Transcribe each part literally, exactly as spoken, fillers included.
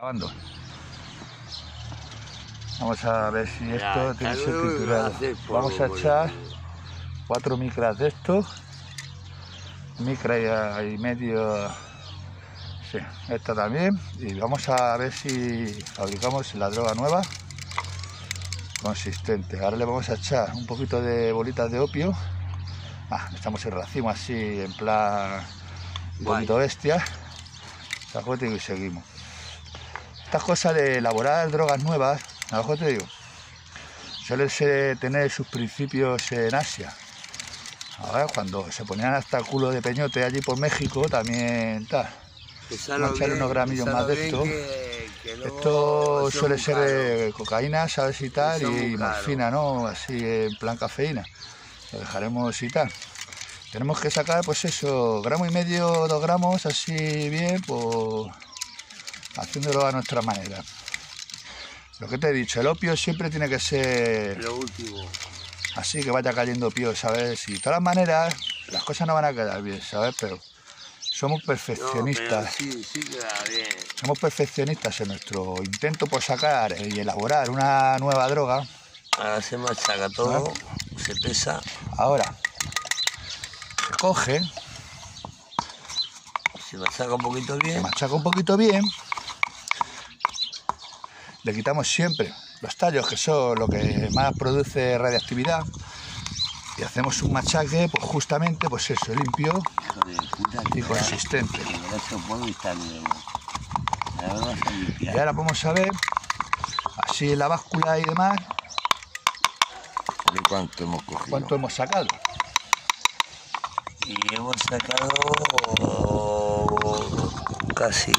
Grabando. Vamos a ver si esto tiene que ser triturado. Vamos a echar cuatro micras de esto, micra y medio, sí, esta también, y vamos a ver si fabricamos la droga nueva consistente. Ahora le vamos a echar un poquito de bolitas de opio. Ah, estamos en racimo así, en plan un poquito bestia. Y seguimos. Estas cosas de elaborar drogas nuevas, a lo mejor te digo, suelen ser, tener sus principios en Asia. Ahora, cuando se ponían hasta el culo de peñote allí por México, también tal. Vamos a echarle unos gramillos más de esto. Que, que esto suele ser eh, cocaína, ¿sabes? Y tal, y morfina, ¿no? Así en plan cafeína. Lo dejaremos y tal. Tenemos que sacar, pues eso, gramo y medio, dos gramos, así bien, pues haciéndolo a nuestra manera. Lo que te he dicho, el opio siempre tiene que ser lo último. Así que vaya cayendo opio, ¿sabes? Y de todas maneras, las cosas no van a quedar bien, ¿sabes? Pero somos perfeccionistas. No, pero sí, sí queda bien. Somos perfeccionistas en nuestro intento por sacar y elaborar una nueva droga. Ahora se machaca todo, ¿no? Se pesa. Ahora se coge, se machaca un poquito bien. Se machaca un poquito bien. Le quitamos siempre los tallos, que son lo que más produce radiactividad, y hacemos un machaque, pues justamente, pues eso, limpio y consistente. Y ahora vamos a ver, así en la báscula y demás, ¿cuánto hemos cogido? ¿Cuánto hemos sacado? Y hemos sacado casi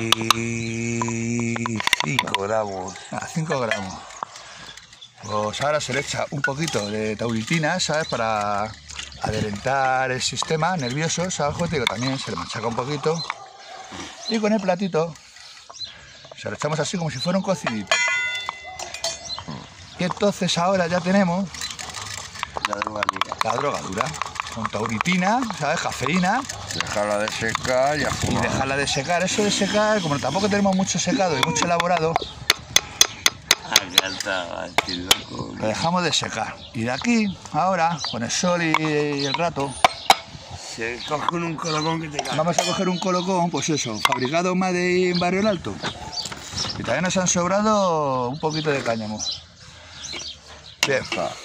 cinco gramos. Ah, cinco gramos. Pues ahora se le echa un poquito de tauritina, ¿sabes? Para adelantar el sistema nervioso, ¿sabes? Digo, también se le machaca un poquito. Y con el platito se lo echamos así como si fuera un cocidito. Y entonces ahora ya tenemos la droga dura. La droga dura. Con tauritina, ¿sabes? Cafeína. Dejarla de secar y a fumar. Y dejarla de secar. Eso de secar, como tampoco tenemos mucho secado y mucho elaborado, lo dejamos de secar. Y de aquí, ahora, con el sol y, y el rato, se coge un colocón que te cae. Vamos a coger un colocón, pues eso, fabricado más de en Barrio Alto. Y también nos han sobrado un poquito de cáñamo. Bien.